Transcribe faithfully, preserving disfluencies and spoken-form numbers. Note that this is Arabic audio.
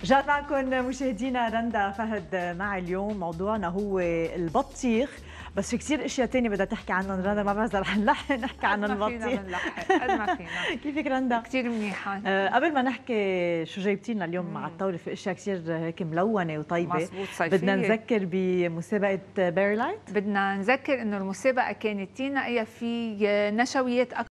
رجعت معكم مشاهدينا. رندا فهد معي اليوم. موضوعنا هو البطيخ، بس في كثير اشياء ثانيه بدها تحكي عنهم رندا. ما بعرف اذا رح نلحق نحكي عن البطيخ. قد ما فينا بنلحق، قد ما فينا. كيفك رندا؟ كثير منيحه. أه قبل ما نحكي شو جايبتي لنا اليوم مع الطاوله، في اشياء كثير هيك ملونه وطيبه. مزبوط، صيفيه. بدنا نذكر بمسابقه بيري لايت. بدنا نذكر انه المسابقه كانت تينا هي في نشويات